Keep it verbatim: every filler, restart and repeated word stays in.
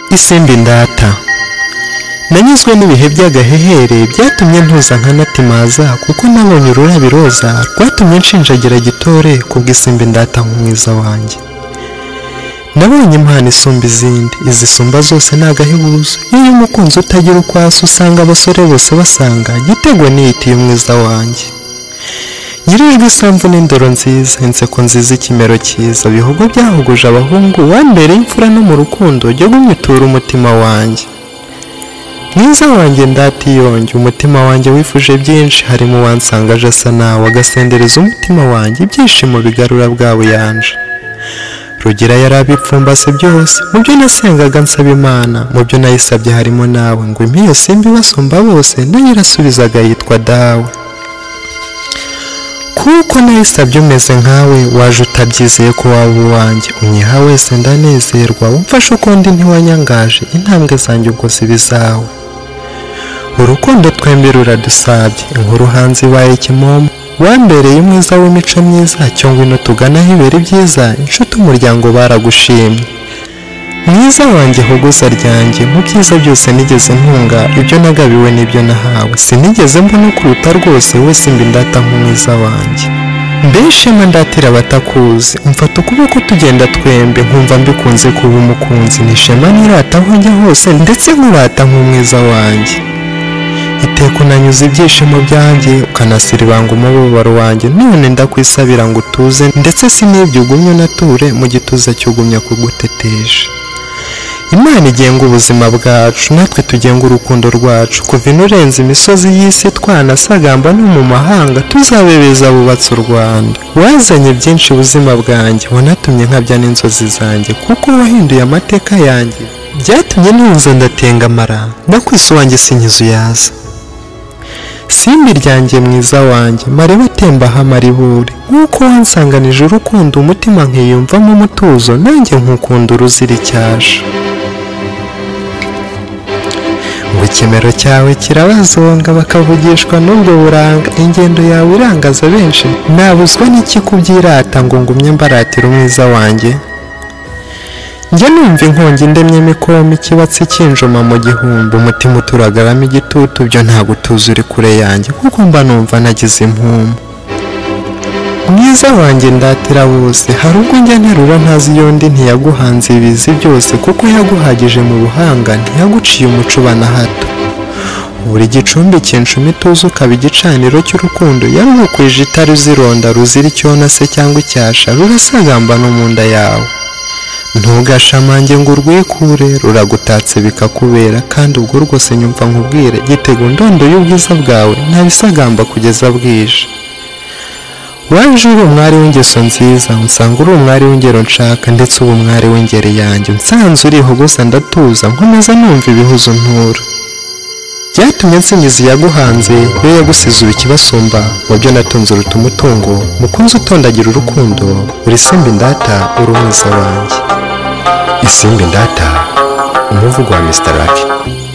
Isimbi ndata. Nanyuzwe n'ibihe by'agahehere byatumye ntuza nkanatimaza kuko nabonye ururabo roza rwatumye nshinjagira gitore kubw'isimbi ndata nk'umwiza wanjye. Nabonye impano isumba izindi, izisumba zose n'agahebuzo. Iyo umukunzi utagira uko asa usanga abasore bose basanga Gitego niyitiye umwiza wanjye. Nyirijwe isamvu n'indoro nziza, inseko nziza, ikimero cyiza, bihugu byahuguje abahungu, wambereye imfura no mu rukundo ryo gumyitura umutima wanjye. Mwiza wanjye ndatiyonge, umutima wanjye wifuje byinshi, harimo wansangaje asa nawe agasendereza umutima wanjye, ibyishimo bigarura bwawe yanje. Rugira yarabipfumbase byose, mu byo nasengaga nsaba Imana, mu byo nayisabye harimo nawe, ngo impiyo simbi basumba bose, nayo irasubizaga yitwa dawe. Kuko nayisabye umeze nkawe, waje utabyizeye ko waba uwanjye, unyiha wese ndanezerwa, umfashe uko ndi ntiwanyangaje, intambwe zanjye ubwo ziba izawe. Urukundo twembi ruradusabye, inkuru hanze ibaye kimomo, wambereye umwiza w'imico myiza, cyo ngwino tuganaho ibere byiza, inshuti umuryango baragushimye. Mwiza wanjye hogoza ryanjye, mu byiza byose nigeze ntunga, ibyo nagabiwe n'ibyo nahawe, sinigeze mbona kuruta rwose we simbi ndata nk'umwiza wanjye. Mbeshema ndatira abatakuzi, umfata ukuboko tugenda twembe, nkumva mbikunze kuba umukunzi, nishema nirata aho njya hose, ndetse nkurata nk'umwiza wanjye. Iteka unanyuza ibyishimo byanjye, ukanasira ibanga umubabaro wanjye, none ndakwisabira ngo utuze, ndetse sinibyo ugumye unature, mu gituza cyugumya kugutetesha. Imana igenga ubuzima bwacu, natwe tugenga urukundo rwacu, kuva ino urenze imisozi y'isi twanasagamba no mu mahanga, tuzabebeza bubatse u Rwanda. Wazanye byinshi ubuzima bwanjye, wanatumye nkabya n'inzozi zanjye, kuko wahinduye amateka yanjye, byatumye ntuza ndatengamara, nakwise uwanjye sinkizu yaza. Simbi ryanjye mwiza wanjye, mareba atembaho amaribure, nk'uko wansanganije urukundo umutima nkiyumvamo umutuzo, nanjye nkukunda uruzira icyasha. Ngo ikimero cyawe kirabazonga, bakavugishwa n'ubwo buranga, ingendo yawe irangaza benshi, nabuzwa n'iki kubyirata ngo ngumye mbaratira umwiza wanjye. Njye numva inkongi ndemye imikomi, ikibatsi kinjuma mu gihumbi, umutima uturagaramo igitutu, byo nta gutuza uri kure yanjye, kuko mba numva nagize impumu. Mwiza wanjye ndatira bose, hari ubwo njya nterura ntazi iyo ndi, ntiyaguhanze ibizi byose, kuko yaguhagije mu buhanga, ntiyaguciye umucuba na hato. Buri gicumbi kinshuma ituze, ukaba igicaniro cy'urukundo, yaruhukwije itari uzironda, ruzira icyona se cyangwa icyasha, rurasagamba no mu nda yawe. Ntugashamange ngo urwikure, ruragutatse bikakubera, kandi ubwo rwose nyumva nkubwire, Gitego ndondo y'ubwiza bwawe, ntabisagamba kugeza bwije. Waje uri umwari w'ingeso nziza, unsanga uri umwari w'ingero nshaka, ndetse ubu umwari w'ingeri yanjye, nsanze uriho gusa ndatuza, nkomeza numva ibihuzo ntura. Byatumye nsingiza iyaguhanze, iyo yagusize uba ikibasumba, mu byo natunze uruta umutungo, mukunzi utondagira urukundo, uri simbi ndata, uri umwiza wanjye. Isimbi ndata, umuvugo wa mister Lucky.